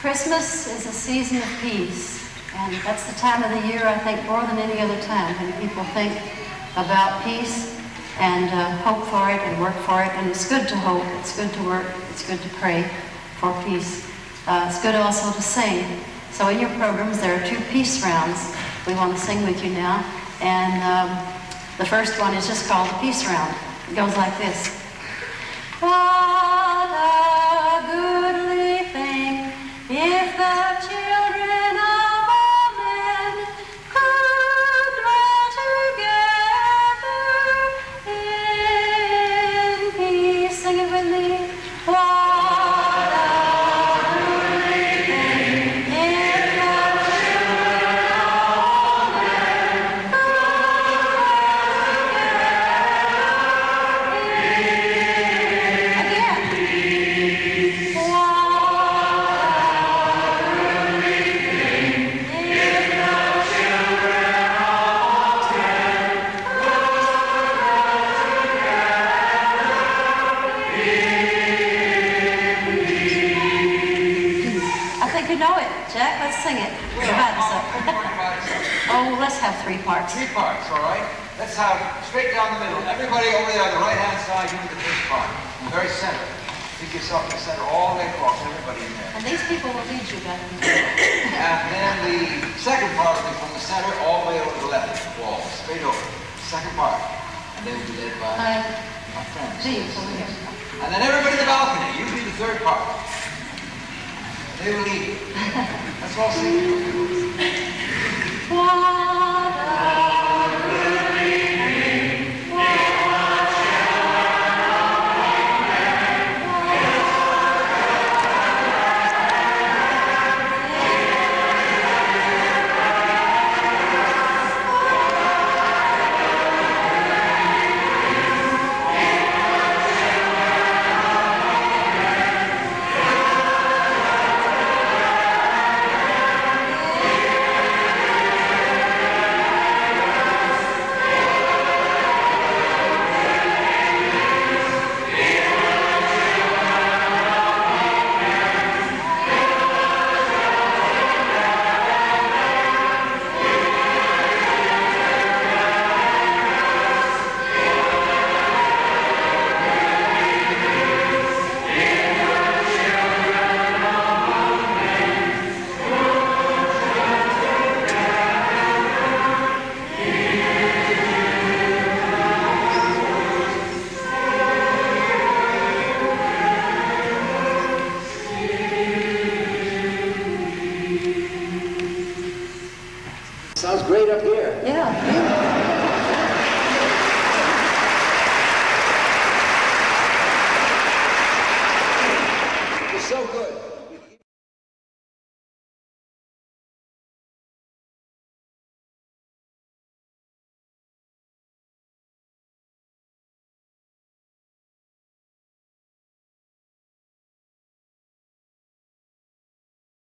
Christmas is a season of peace, and that's the time of the year, I think, more than any other time when people think about peace and hope for it and work for it. And it's good to hope, it's good to work, it's good to pray for peace. It's good also to sing. So in your programs, there are 2 peace rounds. We want to sing with you now. And the first one is just called the peace round. It goes like this. What a goodly thing if the children of all men could dwell together in peace. Sing it with me. What a goodly thing if the children of all men could dwell together in peace. Again. You know it, Jack. Let's sing it. Divide us up. Oh, let's have 3 parts. 3 parts, all right? Let's have straight down the middle. Everybody over there on the right-hand side, you do the first part. In the very center. Think yourself in the center all the way across, everybody in there. And these people will lead you back. And then the second part will be from the center all the way over to the left wall, straight over. Second part. And they will be led by my friends. These over here. And then everybody in the balcony, you do the third part. They will lead you. Let's all sing. What a goodly thing, what a Sounds great up here. Yeah.